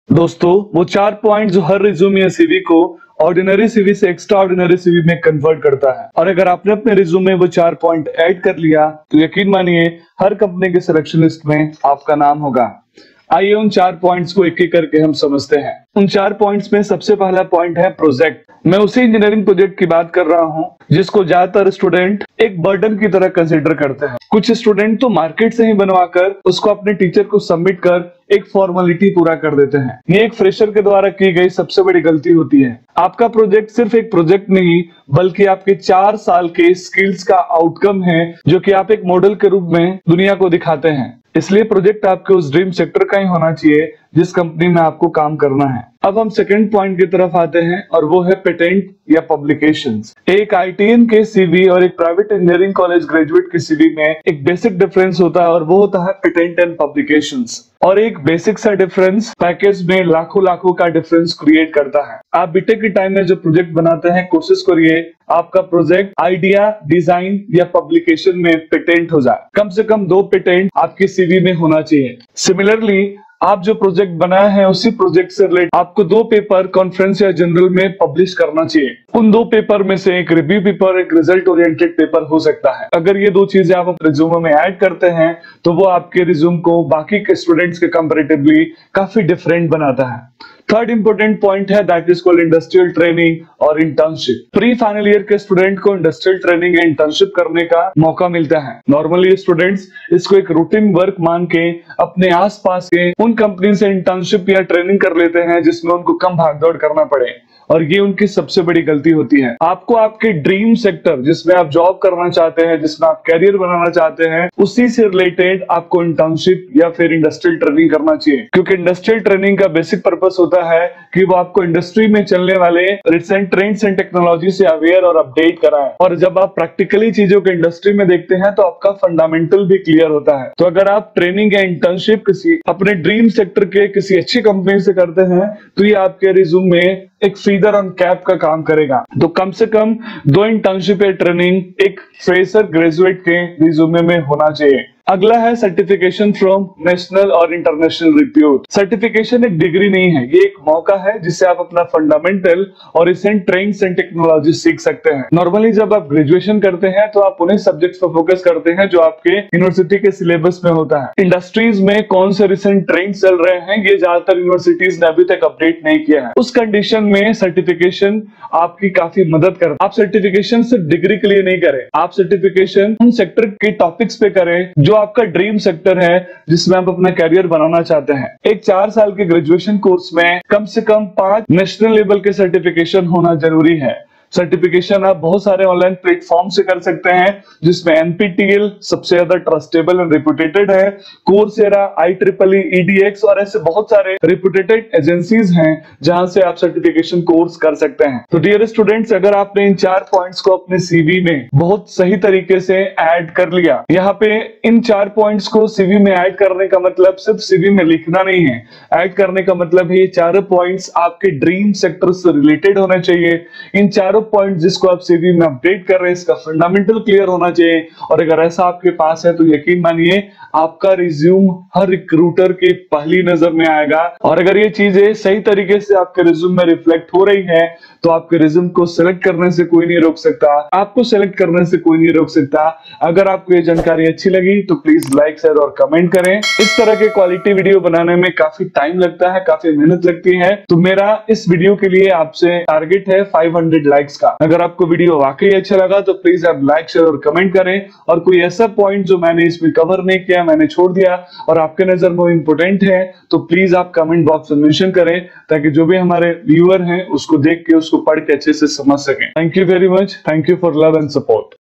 दोस्तों, वो 4 पॉइंट जो हर रिज्यूम या सीवी को ऑर्डिनरी सीवी से एक्स्ट्रा ऑर्डिनरी सीवी में कन्वर्ट करता है। और अगर आपने अपने रिज्यूम में वो 4 पॉइंट ऐड कर लिया तो यकीन मानिए हर कंपनी के सिलेक्शन लिस्ट में आपका नाम होगा। आइए उन 4 पॉइंट्स को एक एक करके हम समझते हैं। उन 4 पॉइंट्स में सबसे पहला पॉइंट है प्रोजेक्ट। मैं उसी इंजीनियरिंग प्रोजेक्ट की बात कर रहा हूं जिसको ज्यादातर स्टूडेंट एक बर्डन की तरह कंसीडर करते हैं। कुछ स्टूडेंट तो मार्केट से ही बनवाकर उसको अपने टीचर को सबमिट कर एक फॉर्मेलिटी पूरा कर देते हैं। ये एक फ्रेशर के द्वारा की गई सबसे बड़ी गलती होती है। आपका प्रोजेक्ट सिर्फ एक प्रोजेक्ट नहीं बल्कि आपके 4 साल के स्किल्स का आउटकम है जो कि आप एक मॉडल के रूप में दुनिया को दिखाते हैं। इसलिए प्रोजेक्ट आपके उस ड्रीम सेक्टर का ही होना चाहिए जिस कंपनी में आपको काम करना है। अब हम सेकंड पॉइंट की तरफ आते हैं और वो है पेटेंट या पब्लिकेशंस। एक आईटीएन के सीवी और एक प्राइवेट इंजीनियरिंग कॉलेज ग्रेजुएट के सीवी में एक बेसिक डिफरेंस होता है और वो होता है पेटेंट एंड पब्लिकेशंस। और एक बेसिक सा डिफरेंस पैकेज में लाखों का डिफरेंस क्रिएट करता है। आप बीटेक के टाइम में जो प्रोजेक्ट बनाते हैं कोशिश करिए आपका प्रोजेक्ट आइडिया, डिजाइन या पब्लिकेशन में पेटेंट हो जाए। कम से कम 2 पेटेंट आपके सीवी में होना चाहिए। सिमिलरली आप जो प्रोजेक्ट बनाए हैं उसी प्रोजेक्ट से रिलेटेड आपको 2 पेपर कॉन्फ्रेंस या जर्नल में पब्लिश करना चाहिए। उन 2 पेपर में से एक रिव्यू पेपर, एक रिजल्ट ओरिएंटेड पेपर हो सकता है। अगर ये 2 चीजें आप अपने रिज्यूम में ऐड करते हैं तो वो आपके रिज्यूम को बाकी के स्टूडेंट्स के कंपैरेटिवली काफी डिफरेंट बनाता है। थर्ड इंपॉर्टेंट पॉइंट है that is called industrial training और इंटर्नशिप। प्री फाइनल ईयर के स्टूडेंट को इंडस्ट्रियल ट्रेनिंग या इंटर्नशिप करने का मौका मिलता है। नॉर्मली स्टूडेंट्स इसको एक रूटीन वर्क मान के अपने आसपास के उन कंपनी से इंटर्नशिप या ट्रेनिंग कर लेते हैं जिसमें उनको कम भागदौड़ करना पड़े और ये उनकी सबसे बड़ी गलती होती है। आपको आपके ड्रीम सेक्टर जिसमें आप जॉब करना चाहते हैं, जिसमें आप कैरियर बनाना चाहते हैं, उसी से रिलेटेड आपको इंटर्नशिप या फिर इंडस्ट्रियल ट्रेनिंग करना चाहिए। क्योंकि इंडस्ट्रियल ट्रेनिंग का बेसिक पर्पस होता है कि वो आपको इंडस्ट्री में चलने वाले रिसेंट ट्रेंड्स एंड टेक्नोलॉजी से अवेयर और अपडेट कराएं। और जब आप प्रैक्टिकली चीजों को इंडस्ट्री में देखते हैं तो आपका फंडामेंटल भी क्लियर होता है। तो अगर आप ट्रेनिंग या इंटर्नशिप किसी अपने ड्रीम सेक्टर के किसी अच्छी कंपनी से करते हैं तो ये आपके रिज्यूम में एक फीदर ऑन कैप का काम करेगा। तो कम से कम 2 इंटर्नशिप या ट्रेनिंग एक फ्रेशर ग्रेजुएट के रिज्यूमे में होना चाहिए। अगला है सर्टिफिकेशन फ्रॉम नेशनल और इंटरनेशनल रिप्यूट। सर्टिफिकेशन एक डिग्री नहीं है, ये एक मौका है जिससे आप अपना फंडामेंटल और रिसेंट ट्रेंड्स एंड टेक्नोलॉजी सीख सकते हैं। नॉर्मली जब आप ग्रेजुएशन करते हैं तो आप उन्हीं सब्जेक्ट्स पर फोकस करते हैं जो आपके यूनिवर्सिटी के सिलेबस में होता है। इंडस्ट्रीज में कौन से रिसेंट ट्रेंड्स चल रहे हैं ये ज्यादातर यूनिवर्सिटीज ने अभी तक अपडेट नहीं किया है। उस कंडीशन में सर्टिफिकेशन आपकी काफी मदद करता है। आप सर्टिफिकेशन सिर्फ डिग्री के लिए नहीं करें, आप सर्टिफिकेशन उन सेक्टर के टॉपिक्स पे करें जो आपका ड्रीम सेक्टर है जिसमें आप अपना कैरियर बनाना चाहते हैं। एक 4 साल के ग्रेजुएशन कोर्स में कम से कम 5 नेशनल लेवल के सर्टिफिकेशन होना जरूरी है। सर्टिफिकेशन आप बहुत सारे ऑनलाइन प्लेटफॉर्म से कर सकते हैं जिसमें एनपीटीईएल सबसे ज्यादा ट्रस्टेबल एंड रिप्यूटेड है, कोर्सेरा, IEEE, EDX और ऐसे बहुत सारे रिप्यूटेड एजेंसीज हैं जहां से आप सर्टिफिकेशन कोर्स कर सकते हैं। तो डियर स्टूडेंट्स, अगर आपने इन 4 पॉइंट्स को अपने सीवी में बहुत सही तरीके से ऐड कर लिया, यहाँ पे इन 4 पॉइंट्स को सीवी में ऐड करने का मतलब सिर्फ सीवी में लिखना नहीं है। ऐड करने का मतलब ये 4 पॉइंट्स आपके ड्रीम सेक्टर से रिलेटेड होने चाहिए। इन 4 पॉइंट जिसको आप सीवी में अपडेट कर रहे हैं इसका फंडामेंटल क्लियर होना चाहिए। और अगर ऐसा आपके पास है तो यकीन मानिए आपका रिज्यूम हर रिक्रूटर के पहली नजर में आएगा। और अगर ये चीजें सही तरीके से आपके रिज्यूम में रिफ्लेक्ट हो रही है तो आपके रिज्यूम को सिलेक्ट करने से कोई नहीं रोक सकता, आपको सिलेक्ट करने से कोई नहीं रोक सकता। अगर आपको ये जानकारी अच्छी लगी तो प्लीज लाइक, शेयर और कमेंट करें। इस तरह के क्वालिटी वीडियो बनाने में काफी टाइम लगता है, काफी मेहनत लगती है। तो मेरा इस वीडियो के लिए आपसे टारगेट है 500 लाइक्स का। अगर आपको वीडियो वाकई अच्छा लगा तो प्लीज आप लाइक, शेयर और कमेंट करें। और कोई ऐसा पॉइंट जो मैंने इसमें कवर नहीं किया, मैंने छोड़ दिया और आपके नजर में इंपोर्टेंट है तो प्लीज आप कमेंट बॉक्स में मेंशन करें ताकि जो भी हमारे व्यूअर हैं उसको देख के उसको पढ़ के अच्छे से समझ सकें। Thank you very much. Thank you for love and support.